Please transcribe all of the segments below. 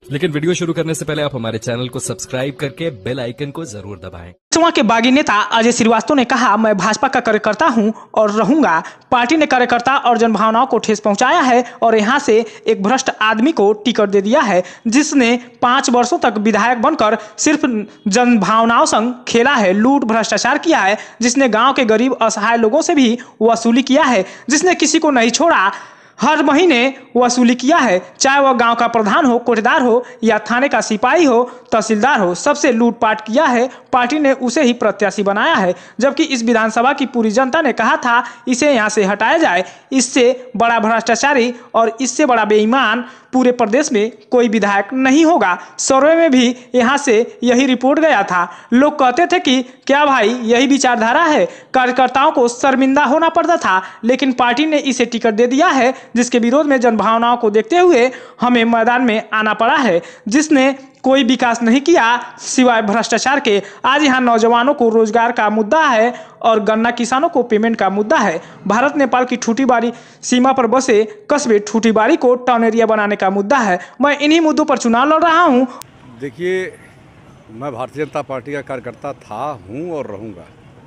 लेकिन वीडियो शुरू करने से पहले आप हमारे चैनल को सब्सक्राइब करके बेल आइकन को जरूर दबाएं। सुकमा के बागी नेता अजय श्रीवास्तव ने कहा, मैं भाजपा का कार्यकर्ता हूं और रहूंगा। पार्टी ने कार्यकर्ता और जनभावनाओं को ठेस पहुंचाया है और यहां से एक भ्रष्ट आदमी को टिकट दे दिया है, जिसने 5 वर्षों तक विधायक बनकर सिर्फ जनभावनाओं संग खेला है, लूट भ्रष्टाचार किया है, जिसने गाँव के गरीब असहाय लोगों से भी वसूली किया है, जिसने किसी को नहीं छोड़ा, हर महीने वसूली किया है, चाहे वह गांव का प्रधान हो, कोठेदार हो या थाने का सिपाही हो, तहसीलदार हो, सबसे लूटपाट किया है। पार्टी ने उसे ही प्रत्याशी बनाया है, जबकि इस विधानसभा की पूरी जनता ने कहा था इसे यहां से हटाया जाए। इससे बड़ा भ्रष्टाचारी और इससे बड़ा बेईमान पूरे प्रदेश में कोई विधायक नहीं होगा। सर्वे में भी यहां से यही रिपोर्ट गया था। लोग कहते थे कि क्या भाई यही विचारधारा है, कार्यकर्ताओं को शर्मिंदा होना पड़ता था, लेकिन पार्टी ने इसे टिकट दे दिया है, जिसके विरोध में जनभावनाओं को देखते हुए हमें मैदान में आना पड़ा है, जिसने कोई विकास नहीं किया सिवाय भ्रष्टाचार के। आज यहाँ नौजवानों को रोजगार का मुद्दा है और गन्ना किसानों को पेमेंट का मुद्दा है। भारत नेपाल की ठूठीबारी सीमा पर बसे कस्बे ठूठीबारी को टाउन एरिया बनाने का मुद्दा है। मैं इन्हीं मुद्दों पर चुनाव लड़ रहा हूँ। देखिए, मैं भारतीय जनता पार्टी का कार्यकर्ता था, हूँ और रहूँगा,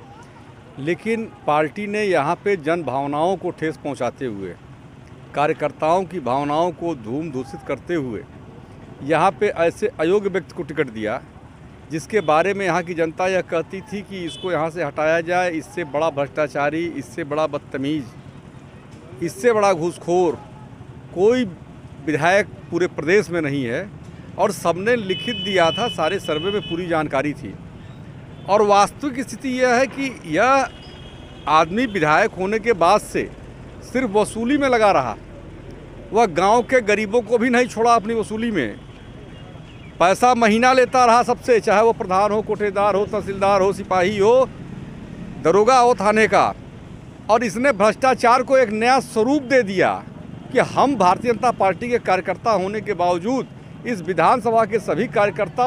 लेकिन पार्टी ने यहाँ पे जन भावनाओं को ठेस पहुँचाते हुए, कार्यकर्ताओं की भावनाओं को धूम दूषित करते हुए यहाँ पे ऐसे अयोग्य व्यक्ति को टिकट दिया, जिसके बारे में यहाँ की जनता यह कहती थी कि इसको यहाँ से हटाया जाए। इससे बड़ा भ्रष्टाचारी, इससे बड़ा बदतमीज़, इससे बड़ा घूसखोर कोई विधायक पूरे प्रदेश में नहीं है। और सबने लिखित दिया था, सारे सर्वे में पूरी जानकारी थी। और वास्तविक स्थिति यह है कि यह आदमी विधायक होने के बाद से सिर्फ वसूली में लगा रहा। वह गांव के गरीबों को भी नहीं छोड़ा अपनी वसूली में। पैसा महीना लेता रहा सबसे, चाहे वो प्रधान हो, कोठेदार हो, तहसीलदार हो, सिपाही हो, दरोगा हो, थाने का। और इसने भ्रष्टाचार को एक नया स्वरूप दे दिया कि हम भारतीय जनता पार्टी के कार्यकर्ता होने के बावजूद इस विधानसभा के सभी कार्यकर्ता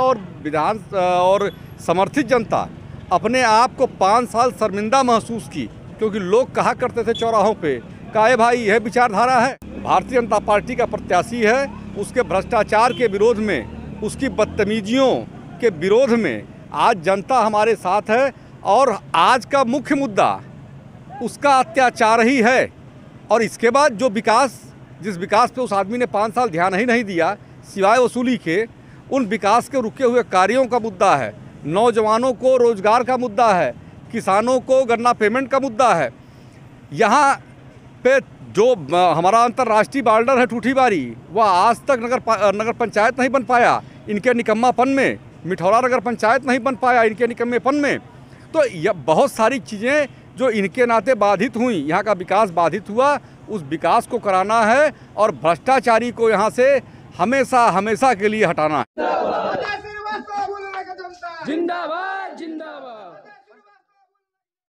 और समर्थित जनता अपने आप को 5 साल शर्मिंदा महसूस की, क्योंकि लोग कहा करते थे चौराहों पे, काहे भाई यह विचारधारा है। भारतीय जनता पार्टी का प्रत्याशी है, उसके भ्रष्टाचार के विरोध में, उसकी बदतमीजियों के विरोध में आज जनता हमारे साथ है। और आज का मुख्य मुद्दा उसका अत्याचार ही है। और इसके बाद जो विकास, जिस विकास पे उस आदमी ने 5 साल ध्यान ही नहीं दिया सिवाय वसूली के, उन विकास के रुके हुए कार्यों का मुद्दा है। नौजवानों को रोजगार का मुद्दा है, किसानों को गन्ना पेमेंट का मुद्दा है। यहाँ पे जो हमारा अंतर्राष्ट्रीय बॉर्डर है ठूठीबारी, वह आज तक नगर पंचायत नहीं बन पाया इनके निकम्मापन में। मिठौरा नगर पंचायत नहीं बन पाया इनके निकम्मेपन में। तो यह बहुत सारी चीज़ें जो इनके नाते बाधित हुई, यहाँ का विकास बाधित हुआ, उस विकास को कराना है और भ्रष्टाचारी को यहाँ से हमेशा हमेशा के लिए हटाना है। जिंदाबाद।